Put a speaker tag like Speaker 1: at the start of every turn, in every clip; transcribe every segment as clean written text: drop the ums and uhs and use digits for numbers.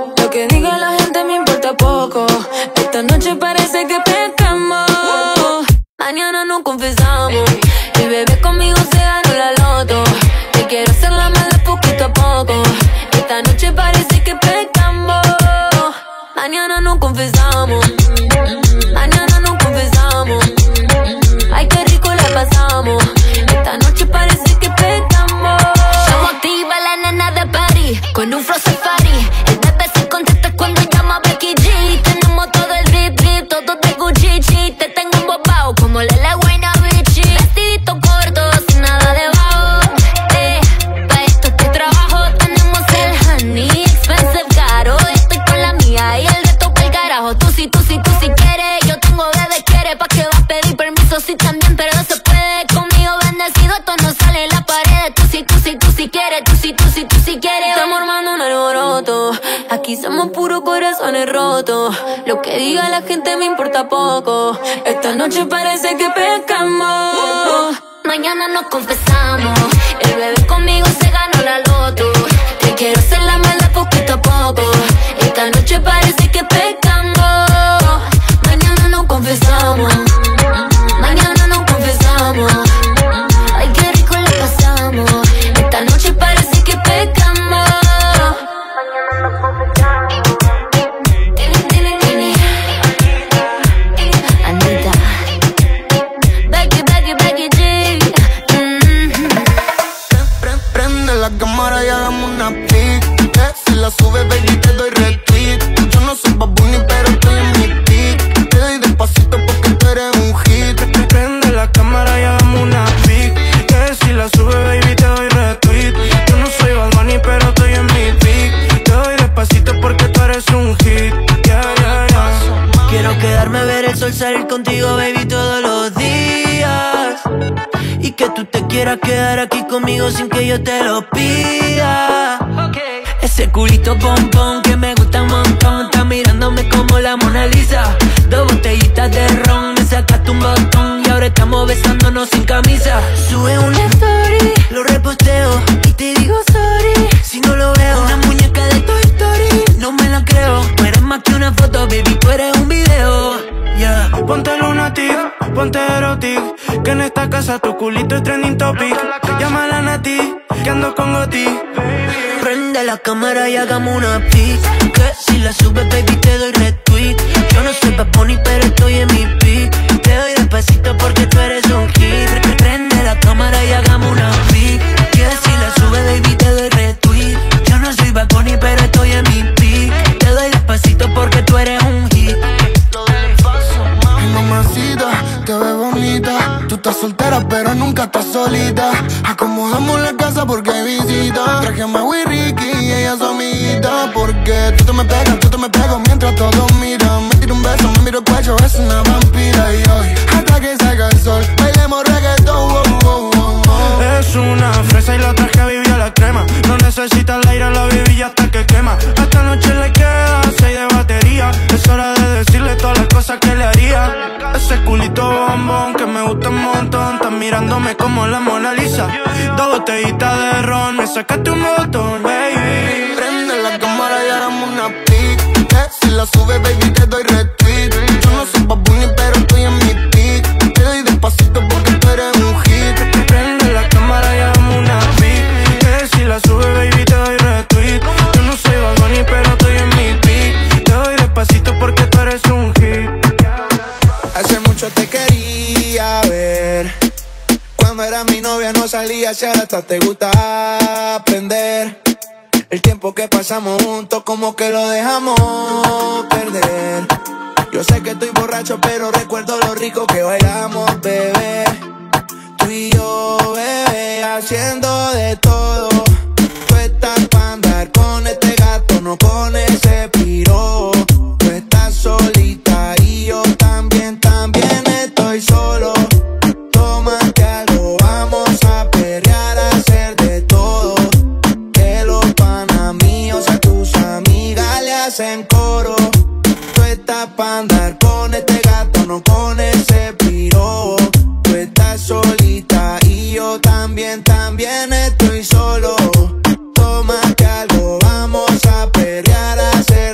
Speaker 1: Lo que diga la gente me importa poco. Esta noche parece que pescamos. Mañana nos confesamos. El bebé conmigo se ganó la loto. Te quiero hacer la mala poquito a poco. Esta noche parece que pescamos. Mañana nos confesamos. Mañana nos confesamos. Ay, qué rico la pasamos. Esta noche parece que pescamos.
Speaker 2: Somos activa la nena de París, con un flow safari. El bebé se contesta cuando llama a Becky G. Tenemos todo el drip, todo de Gucci. Te tengo embobado como Lele Guaynabichi. Vestidito corto, sin nada debajo. Pa' esto te trabajo. Tenemos el honey, expensive caro. Estoy con la mía y el resto pa'l carajo. Tú si quieres, yo tengo bebé quiere. ¿Pa' qué vas a pedir permiso si también, pero no se puede? Conmigo bendecido, esto no sale en la pared. Tú si quieres, tú si quieres.
Speaker 1: Estamos armando un alboroto. Aquí somos puros corazones rotos. Lo que diga la gente me importa poco. Esta noche parece que pescamos.
Speaker 2: Mañana nos confesamos. El bebé conmigo se ganó la loto. Te quiero hacer la mala poquito a poco. Esta noche parece que pescamos. Mañana nos confesamos. Mañana nos confesamos. Ay, qué rico la pasamos. Esta noche parece que pescamos. Mañana nos confesamos. Anita, Becky G.
Speaker 3: Prende la cámara y hagamos una pic. Si la sube, baby, te doy retweet. Yo no soy Bad Bunny, pero estoy en mi pic. Te doy despacito porque tú eres un hit.
Speaker 4: Prende la cámara y hagamos una pic. Que si la sube, baby, te doy retweet. Yo no soy Bad Bunny, pero estoy en mi pic. Te doy despacito porque tú eres un hit.
Speaker 5: Quiero quedarme a ver el sol salir contigo, baby, todos los días. Y que tú te quieras quedar aquí conmigo sin que yo te lo pida. Ese culito pompón que me gusta un montón. Está mirándome como la Mona Lisa. 2 botellitas de ron, me sacaste un botón. Y ahora estamos besándonos sin camisa. Sube una story, lo reposteo y te digo sorry si no lo veo. Una muñeca de Toy Story, no me la creo. No eres más que una foto, baby, tú eres un video. Yeah.
Speaker 4: Ponte lunatic, ponte erotic. Que en esta casa tu culito es trending topic. Llámala a Nati, que ando con Goti.
Speaker 5: Prende la cámara y hagamos una pic. Que si la subes, baby, te doy retweet. Yo no soy Bad Bunny, pero estoy en mi pic. Te doy despacito porque tú eres un hit. Prende la cámara y hagamos una pic. Que si la subes, baby, te doy retweet. Yo no soy Bad Bunny, pero estoy en mi pic. Te doy despacito porque tú eres un hit.
Speaker 3: Ay, mamacita, te ves bonita. Tú estás soltera, pero nunca estás solita. Acomodamos la casa porque hay visita. Traje a Maui Ricky y ella es su amiguita. Porque tú te me pegas, yo te me pego mientras todos miran. Me tiro un beso, me miro el cuello, es una vampira. Y hoy, hasta que salga el sol, bailemos reggaetón.
Speaker 4: Es una fresa y la traje a vivir a la crema. No necesita el aire, la viví hasta que quema. Esta noche le queda 6 de batería. Es hora de decirle todas las cosas que le haría. Ese culito bombón que me gusta un montón. Estás mirándome como la Mona Lisa. 2 botellitas de ron, me sacaste un botón, baby.
Speaker 3: Prende la cámara y hagamos una pic. Si la sube, baby, te doy retweet. Yo no soy Bad Bunny, pero estoy en mi pic. Te doy despacito porque tú eres un hit.
Speaker 4: Prende la cámara y hagamos una pic. Que si la sube, baby, te doy retweet. Yo no soy Bad Bunny, pero estoy en mi pic. Te doy despacito porque tú eres un hit.
Speaker 6: Hace mucho te quería ver. Cuando era mi novia no salía, si ahora hasta te gusta aprender. El tiempo que pasamos juntos como que lo dejamos perder. Yo sé que estoy borracho pero recuerdo lo rico que bailamos, bebé. Tú y yo, bebé, haciendo de todo. Tú estás pa' andar con este gato, no con ese piro. Tú estás solita y yo también estoy solo. Tómate algo, vamos a perrear, a hacer de todo. Que los panas míos a tus amigas le hacen coro. Tú estás pa' andar con este gato, no con ese piro. Tú estás solita y yo también estoy solo. Tómate algo, vamos a perrear, a hacer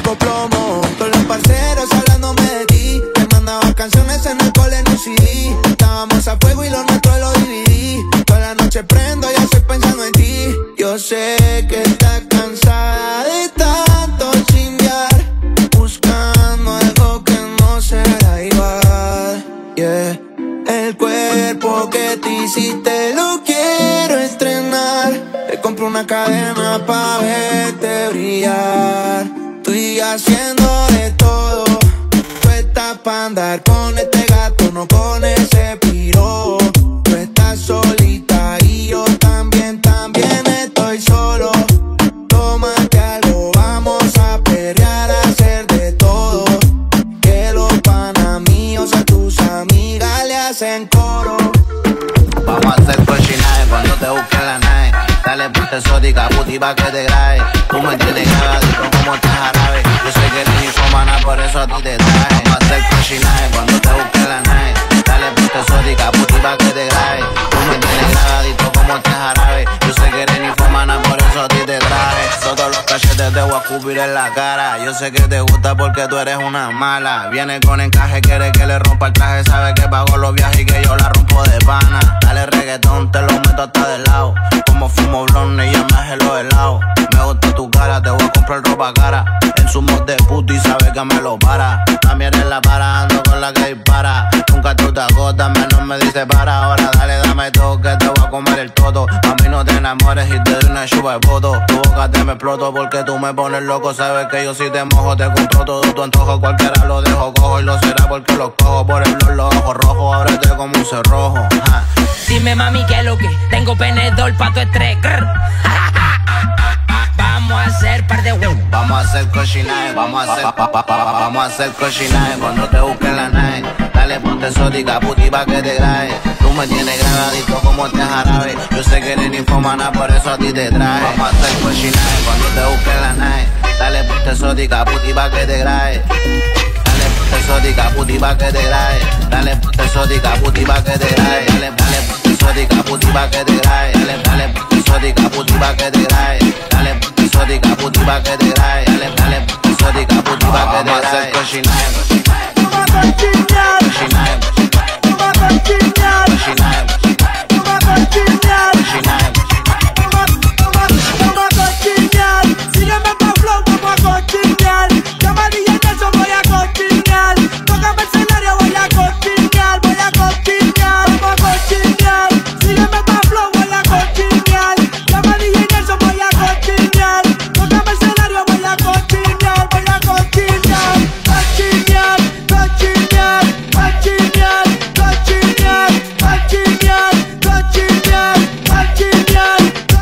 Speaker 6: tipo plomo. Todos los parceros hablándome de ti. Me mandaba canciones en el cole en un CD. Estábamos a fuego y lo nuestro lo dividí. Toda la noche prendo y ya estoy pensando en ti. Yo sé que estás cansada de tanto chingar, buscando algo que no será igual. Yeah. El cuerpo que te hiciste lo quiero estrenar. Te compro una cadena pa' verte brillar. Estoy haciendo de todo. Tú estás pa' andar con este gato, no con ese piro. Tú estás solita y yo también estoy solo. Tómate algo, vamos a perrear, a hacer de todo. Que los panas míos a tus amigas le hacen coro.
Speaker 7: Vamos a hacer cochinaje cuando te busque la nave. Dale puta exótica, puti pa' que te grabe. Tú me tienes grabadito como te jarabe. Yo sé que eres infomana, por eso a ti te traje. Vamos a hacer cochinaje cuando te busque la nave. Dale puta exótica, puti pa' que te grabe. Tú me tienes grabadito como te jarabe. Yo sé que eres infomana, por eso a ti te traje. Todos los cachetes te voy a escupir en la cara. Yo sé que te gusta porque tú eres una mala. Viene con encaje, quiere que le rompa el traje. Sabe que pago los viajes y que yo la rompo de pana. Dale reggaetón, te lo meto hasta del lado. Como fumo blonde y ya me hace los helados. Me gusta tu cara, te voy a comprar ropa cara. En su mod de puto y sabe que me lo para. También en la para, ando con la que dispara. Nunca tú te agotas, menos me dice para. Ahora dale, dame todo que te voy a comer el toto. A mí no te enamores y te doy una chupa de foto. Tu boca te me exploto porque tú me pones loco. Sabes que yo si te mojo te compro todo tu antojo. Cualquiera lo dejo cojo y lo será porque los cojo. Por el blog los ojos rojos, ábrete como un cerrojo. Ja.
Speaker 8: Dime mami que lo que tengo penedor pa' tu estrés. Vamos a hacer par de huevos.
Speaker 7: Vamos a hacer cochinaje, vamos a hacer cochinaje cuando te busque la nave. Dale ponte exótica, puti pa' que te grabe. Tú me tienes grabadito como te jarabe. Yo sé que eres infomana, por eso a ti te traje. Vamos a hacer cochinaje cuando te busque la nave. Dale ponte exótica, puti pa' que te grabe. Dale ponte exótica, puti pa' que te grabe. Dale ponte exótica, puti pa' que te grabe. Dale ponte exótica, puti pa' que te grabe. Dale ponte exótica, puti pa' que te grabe. Dale ponte exótica, puti pa' que te grabe. Dale ponte exótica, puti pa' que te grabe. Vamos a hacer cochinaje, cochinaje,
Speaker 9: sígueme pa' flow, vamos a cochinear. Llama a DJ Nelson, voy a cochinear. Tócame el escenario, voy a cochinear. Voy a cochinear, vamos a cochinear. Sígueme pa' flow, voy a cochinear. Llama a DJ Nelson, voy a cochinear. Tócame el escenario, voy a cochinear. Voy a cochinear, cochinear, cochinear, cochinear, cochinear, cochinear, cochinear, cochinear.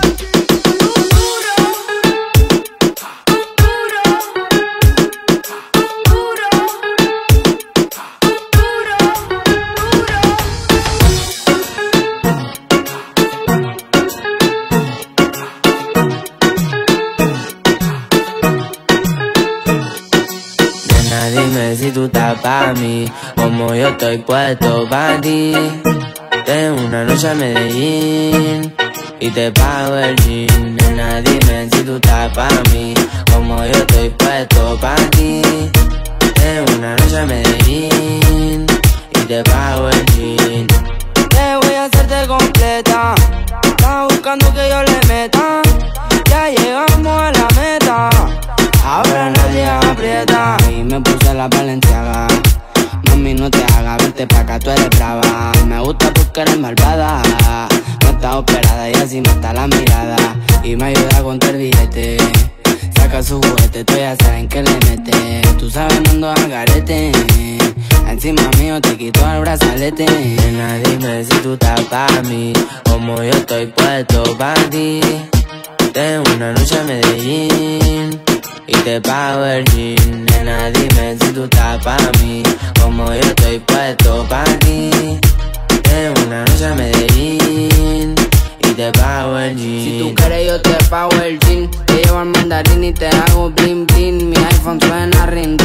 Speaker 5: Dime si tú estás pa' mí, como yo estoy puesto pa' ti. Tengo una noche a Medellín y te pago el jean. Nena, dime si tú estás pa' mí, como yo estoy puesto pa' ti. Tengo una noche a Medellín y te pago el jean. Te voy a hacerte completa, estás buscando que yo le meta. Ya llegamos a la meta, ahora nadie aprieta. Y me puse la Balenciaga. Mami, no te hagas, vente pa' acá, tú eres brava. Me gusta porque eres malvada. No estás operada y así no está la mirada. Y me ayuda a contar billete. Saca su juguete, tú ya saben que le mete. Tú sabes, no ando al garete. Encima mío te quito el brazalete. Nena, dime si tú estás pa' mí, como yo estoy puesto pa' ti. Tengo una noche a Medellín y te pago el jean. Nena, dime si tú estás pa' mí, como yo estoy puesto pa' ti. Tengo una noche a Medellín y te pago el jean. Si tú quieres yo te pago el jean. Te llevo al mandarín y te hago bling bling. Mi iPhone suena ring ring.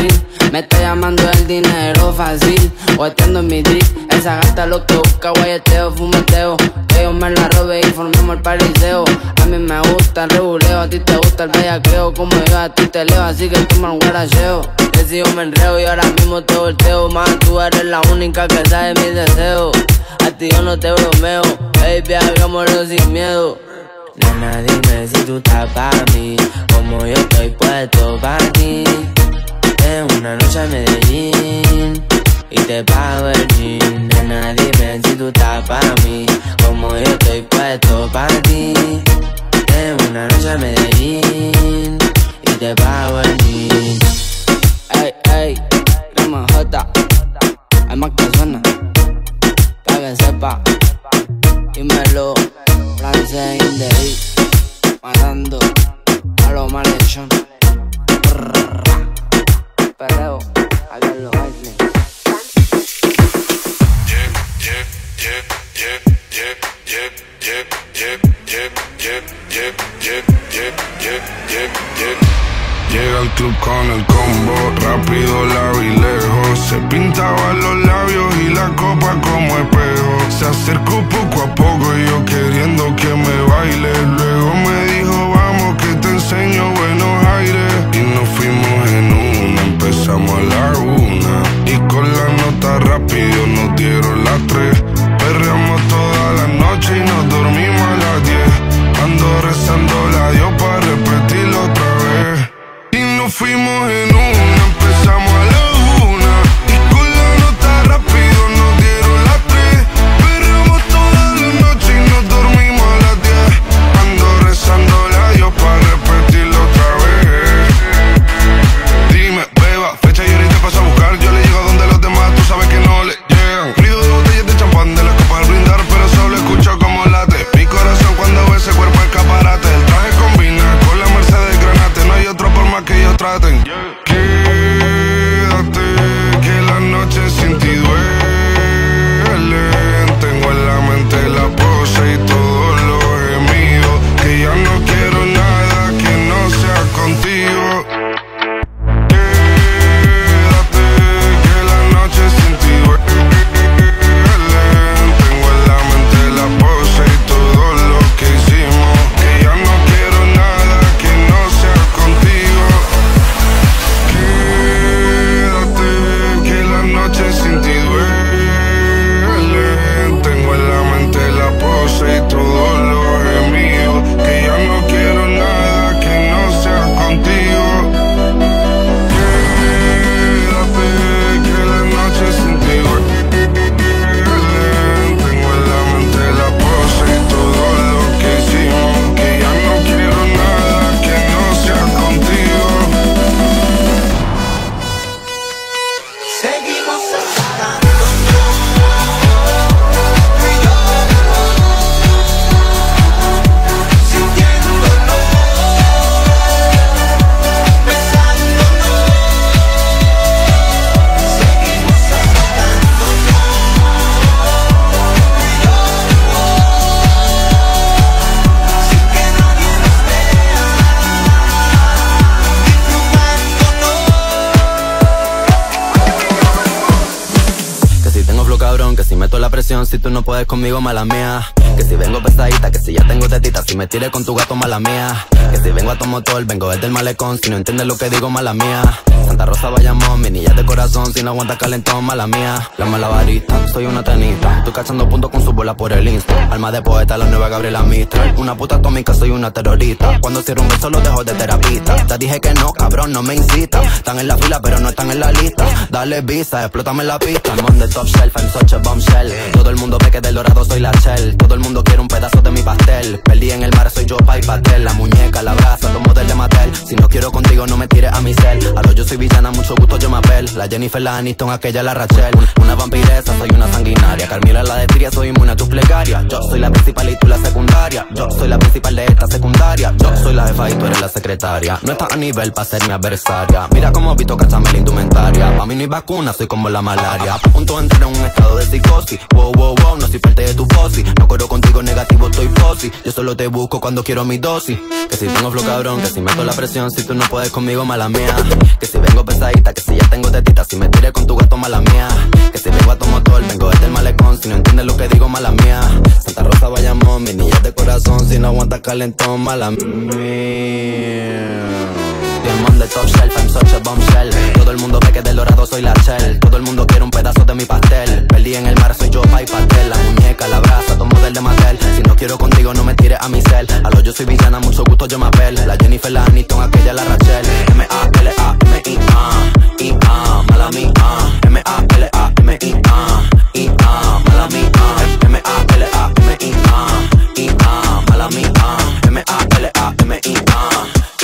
Speaker 10: Me está llamando el dinero fácil, o atiendo en mi drip. Esa gasta lo que busca, guayeteo, fumeteo. Que yo me la robe y formemos el pariseo. A mí me gusta el reguleo, a ti te gusta el bellaqueo. Como yo a ti te leo, así que toma un guaracheo. Que si yo me enreo y ahora mismo te volteo. Más tú eres la única que sabe mis deseos. A ti yo no te bromeo, baby, hagámoslo sin miedo.
Speaker 5: Nena, dime si tú estás pa' mí, como yo estoy puesto pa' ti. En una noche a Medellín y te pago el jean. Nena, dime si tú estás pa' mí, como yo estoy puesto pa' ti. En una noche a Medellín y te pago el jean.
Speaker 10: Ey, ey, MJ, hay más que suena, pa' que sepa. Dímelo, francés in the beat, matando a los malhechón. Perreo, a ver los bailes.
Speaker 11: Llega al club con el combo, rápido, largo y lejos. Se pintaba los labios y la copa como espejo. Se acercó poco a poco y yo queriendo que me baile. Luego me dijo, vamos que te enseño buenos aires. Y nos fuimos en una, empezamos a la 1. Y con la nota rápido nos dieron las 3. Perreamos toda la noche y nos dormimos a las 10. Ando rezando la Dios para repetirlo otra vez. Y nos fuimos en una, empezamos a la 1. Y con la nota rápido nos dieron las 3. Perreamos toda la noche y nos dormimos a las 10. Ando rezando la Dios para repetirlo otra vez. Dime, beba, fecha y ahorita paso a buscar. Yo le llego a donde los demás, tú sabes que no le llegan. Ruido de botellas de champán, de la copa al brindar, pero solo escucho como late mi corazón cuando ve ese cuerpo escaparate. El traje combina con la Mercedes Granate. No hay otro por más que ellos traten. Quédate, que la noche sin ti duele. Tengo en la mente la pose y todos los gemidos. Que ya no quiero nada que no sea contigo. Quédate, que la noche sin ti duele. Tengo en la mente la pose y todo lo que hicimos. Que ya no quiero nada que no sea contigo. Quédate, que la noche sin ti duele. Tengo en la mente la pose y todo lo gemido. Que ya no quiero nada que no sea contigo. Quédate, que la noche sin ti duele. Tengo en la mente la pose y todo lo que hicimos. Que ya no quiero nada que no sea contigo.
Speaker 9: Seguimos
Speaker 5: Que si tengo flow cabrón, que si meto la presión, si tú no puedes conmigo, mala mía. Que si vengo pesadita, que si ya tengo tetita, si me tiré con tu gato, mala mía. Que si vengo a tu motor, vengo desde el malecón, si no entiendes lo que digo, mala mía. Santa Rosa, Bayamón, mi niña de corazón, si no aguanta calentón, mala mía. La malabarista, soy una tenista, estoy cachando puntos con su bola por el Insta. Alma de poeta, la nueva Gabriela Mistral. Una puta atómica, soy una terrorista. Cuando cierro un beso lo dejo de terapista. Te dije que no, cabrón, no me incita. Están en la fila, pero no están en la lista. Dale visa, explótame la pista. I'm on the top shelf, I'm such a bombshell. Todo el mundo ve que del dorado soy la shell. Todo el mundo quiere un pedazo de mi pastel. Perdí en el mar, soy yo, pa' y pastel. La muñeca, la brasa, los modelos de Mattel. Si no quiero contigo, no me tires a mi cel. A lo yo soy villana, mucho gusto, yo me apel. La Jennifer, la Aniston, aquella, la Rachel. Una vampiresa, soy una sanguinaria. Carmila, la de Tria, soy inmune a tus plegarias. Yo soy la principal y tú la secundaria. Yo soy la principal de esta secundaria. Yo soy la jefa y tú eres la secretaria. No estás a nivel pa' ser mi adversaria. Mira cómo visto, cachame la indumentaria. Pa' mí no hay vacuna, soy como la malaria. A punto de entrar en un estado de psicosis. Wow, wow, wow, no soy parte de tu posi. No corro contigo negativo, estoy posi. Yo solo te busco cuando quiero mi dosis. Que si tengo flow cabrón, que si meto la presión, si tú no puedes conmigo, mala mía. Que si vengo pesadita, que si ya tengo de ti,
Speaker 12: no aguanta calentón, mala mía. Diamond de top shelf, I'm such a bombshell. Todo el mundo ve que del dorado soy la shell. Todo el mundo quiere un pedazo de mi pastel. Perdí en el mar, soy yo, pa' y pastel. La muñeca, la brasa, todo model de Mattel. Si no quiero contigo, no me tires a mi cel. A lo yo soy villana, mucho gusto, yo me apel. La Jennifer, la Aniston, aquella, la Rachel. M-A-L-A-M-I-A, mala mía. M-A-L-A-M-I-A, mala mía. M-A-L-A-M-I-A, mala mía. M-A-L-A-M-I-A,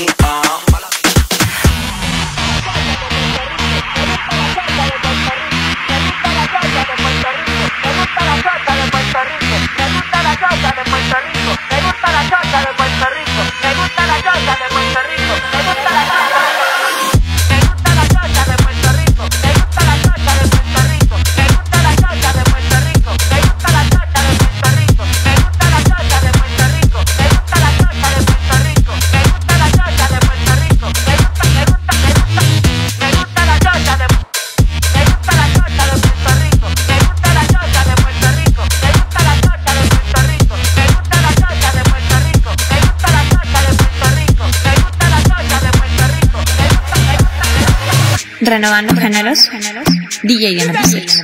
Speaker 13: Renovando géneros, DJ NP6.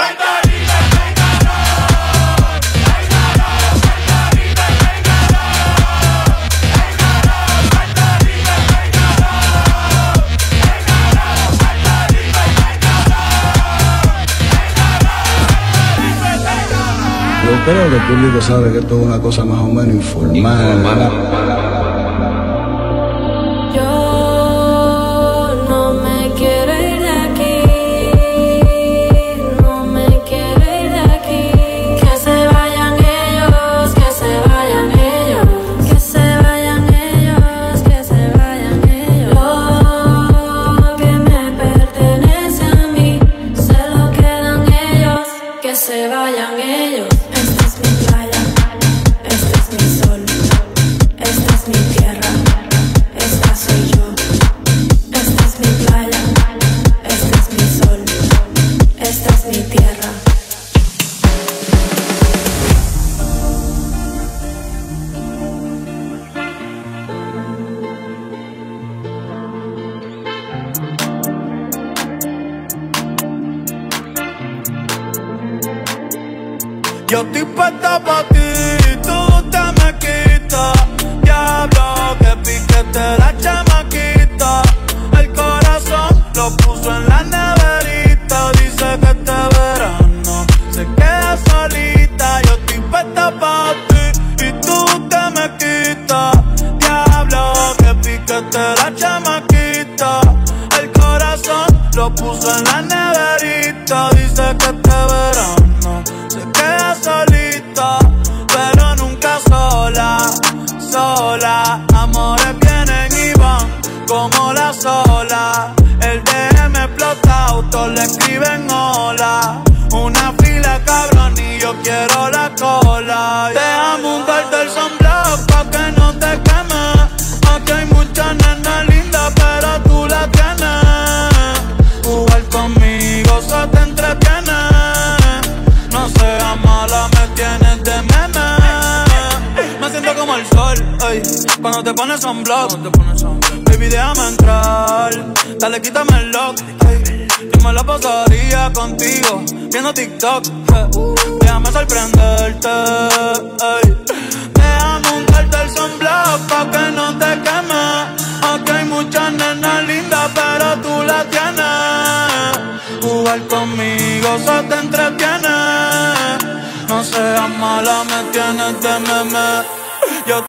Speaker 14: Yo creo que el público sabe que esto es una cosa más o menos informal.
Speaker 4: Yo estoy puesta pa' ti, tú te me quitas. Diablo, que piquete la chamaquita. El corazón lo puso en la neverita. Dice que este verano se queda solita. Yo estoy puesta pa' ti y tú te me quitas. Diablo, que piquete la chamaquita. El corazón lo puso en la neverita. Dice que este verano se queda solita, pero nunca sola, sola. Amores vienen y van como la sola. El DM explotado, todos le escriben hola. Una fila cabrón y yo quiero la cola. Déjame un cartel sunblock pa' que no te quemes. Aquí hay muchas nenas lindas, pero tú la tienes. Jugar conmigo se te entretiene. No seas mala, me tienes de meme. Me siento como el sol, ey, cuando te pones sunblock. Baby, déjame entrar, dale, quítame el lock, ey. Yo me la pasaría contigo, viendo TikTok, déjame sorprenderte, ey. Déjame un cartel sunblock pa' que no te quemes. Aquí hay muchas nenas lindas, pero tú la tienes. Jugar conmigo se te entretiene. No seas mala, me tienes de meme.